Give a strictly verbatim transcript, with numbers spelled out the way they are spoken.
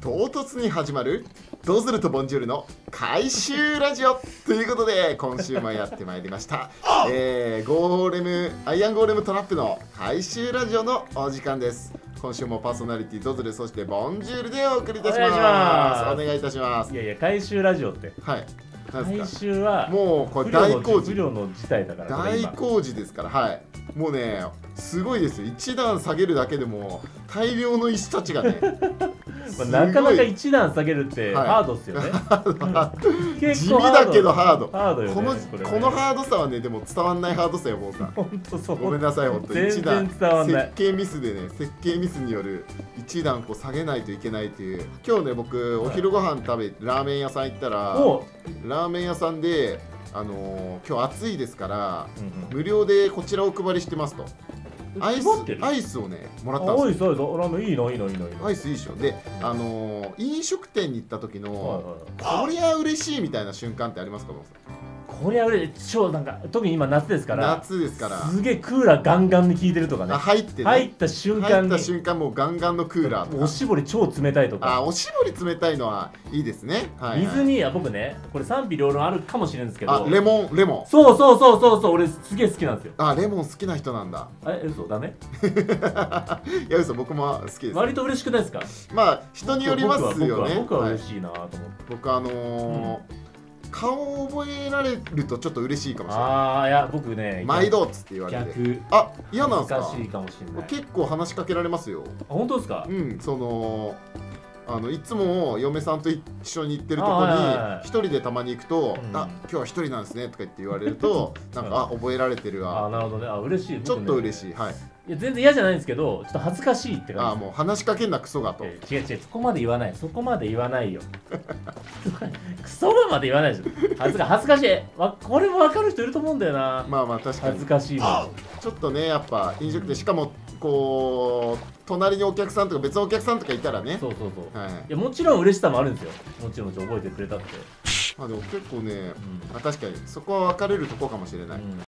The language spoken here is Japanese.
唐突に始まるドズルとボンジュールの回収ラジオということで今週もやってまいりました、えー、ゴーレムアイアンゴーレムトラップの回収ラジオのお時間です。今週もパーソナリティドズルそしてボンジュールでお送りいたします。お願いいたします。 いやいや回収ラジオってはい回収はもうこれ大工事不良の事態だから大工事ですから、はいもうねすごいですよ。一段下げるだけでも大量の石たちがねまあなかなか一段下げるってハードっすよね、 はい、 結構地味だけどハードハードよね、 このこれねこのハードさはねでも伝わんないハードさよ、僕は。 本当そう。 ごめんなさい、本当全然伝わんない。 設計ミスでね、設計ミスによる一段こう下げないといけないという。今日ね、僕お昼ご飯食べラーメン屋さん行ったら、ラーメン屋さんであのー、今日暑いですから、うんうん、無料でこちらお配りしてますと。アイスアイスをねもらったんですよ。 アイスアイスラーメンいいのいいのいいのいいの。 アイスいいでしょ。で、あのー、飲食店に行った時の、はいはい、こりゃ嬉しいみたいな瞬間ってありますか？ こりゃ嬉しい。超なんか特に今夏ですから。 夏ですから。 すげえクーラーガンガンに効いてるとかね。 入って、ね、 入った瞬間に。 入った瞬間もうガンガンのクーラーとか。 おしぼり超冷たいとか。 あ、おしぼり冷たいのはいいですね。はい、はい、 水には僕ね、これ賛否両論あるかもしれないんですけど。 あ、レモンレモン。 そうそうそうそうそう、俺すげえ好きなんですよ。 あ、レモン好きな人なんだ。 え、嘘ダメ？ いや嘘、僕も好きです。 割と嬉しくないですか？ まあ人によりますよね。 僕は嬉しいなと思って。 僕あのー。うん顔を覚えられるとちょっと嬉しいかもしれない。 ああ、いや僕ね毎度っつって言われて逆。 あ、嫌なんすか？ 難しいかもしれない。 結構話しかけられますよ。 あ、本当ですか？ うん、そのあのいつも嫁さんと一緒に行ってるとこに一人でたまに行くと「あ、今日は一人なんですね」とか言って言われるとなんか「あ、覚えられてるわ」 あ、なるほどね。あ、嬉しい。 ちょっと嬉しい。はい。 いや全然嫌じゃないんですけど、ちょっと恥ずかしいって感じ。 ああ、もう話しかけんなクソがと。 違う違う、そこまで言わない。そこまで言わないよ。クソがまで言わないでしょ。恥ずか恥ずかしい。わ、これも分かる人いると思うんだよな。 まあまあ確かに。 恥ずかしいな。 ちょっとね、やっぱ飲食店、しかもこう隣にお客さんとか別のお客さんとかいたらね。 そうそうそう。 はい。いやもちろん嬉しさもあるんですよ。もちろん覚えてくれたって。 あ、でも結構ね、うん、あ、確かにそこは分かれるとこかもしれない。うん、